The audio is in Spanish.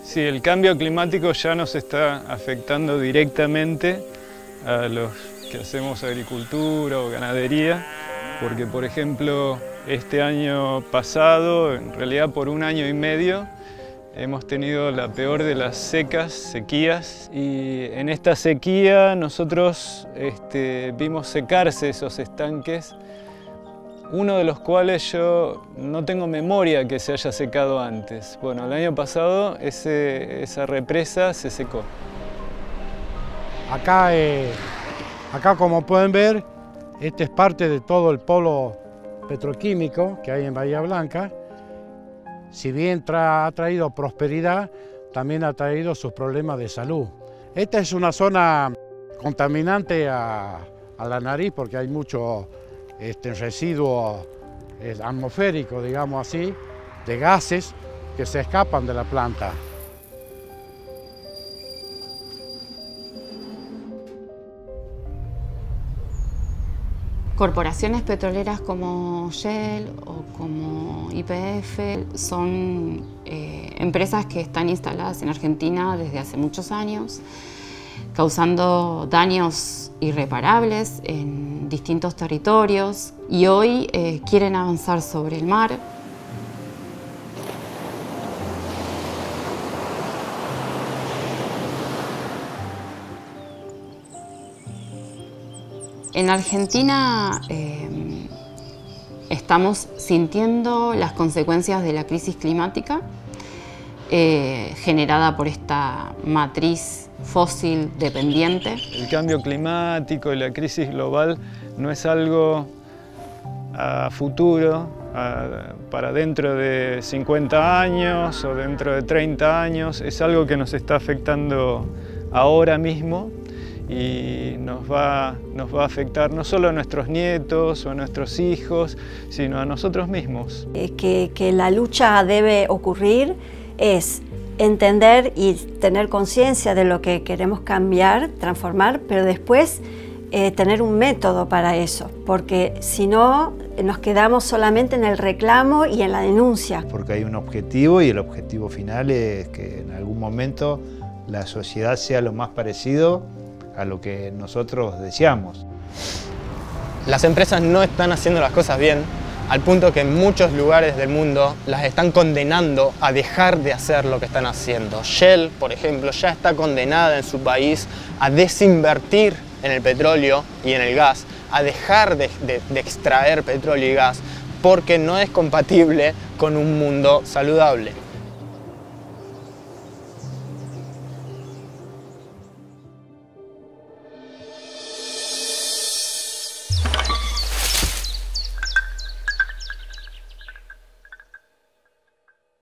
Sí, el cambio climático ya nos está afectando directamente a los que hacemos agricultura o ganadería, porque por ejemplo este año pasado, en realidad por un año y medio, hemos tenido la peor de las sequías, y en esta sequía nosotros vimos secarse esos estanques, uno de los cuales yo no tengo memoria que se haya secado antes. Bueno, el año pasado esa represa se secó. Acá como pueden ver, este es parte de todo el polo petroquímico que hay en Bahía Blanca. Si bien ha traído prosperidad, también ha traído sus problemas de salud. Esta es una zona contaminante a la nariz porque hay mucho residuo atmosférico, digamos así, de gases que se escapan de la planta. Corporaciones petroleras como Shell o como YPF son empresas que están instaladas en Argentina desde hace muchos años, causando daños irreparables en distintos territorios, y hoy quieren avanzar sobre el mar. En Argentina estamos sintiendo las consecuencias de la crisis climática generada por esta matriz fósil dependiente. El cambio climático y la crisis global no es algo a futuro, para dentro de 50 años o dentro de 30 años, es algo que nos está afectando ahora mismo. Y nos va a afectar no solo a nuestros nietos o a nuestros hijos, sino a nosotros mismos. Que la lucha debe ocurrir es entender y tener conciencia de lo que queremos cambiar, transformar, pero después tener un método para eso, porque si no nos quedamos solamente en el reclamo y en la denuncia. Porque hay un objetivo, y el objetivo final es que en algún momento la sociedad sea lo más parecido a lo que nosotros deseamos. Las empresas no están haciendo las cosas bien, al punto que en muchos lugares del mundo las están condenando a dejar de hacer lo que están haciendo. Shell, por ejemplo, ya está condenada en su país a desinvertir en el petróleo y en el gas, a dejar de extraer petróleo y gas, porque no es compatible con un mundo saludable.